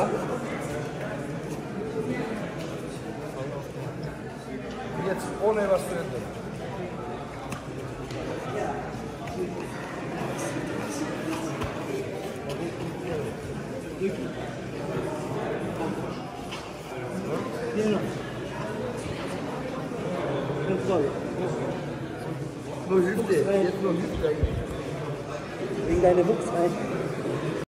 Jetzt ohne was zu ändern. Nur Hüfte, jetzt nur Hüfte. Wegen deiner Wuchs rein.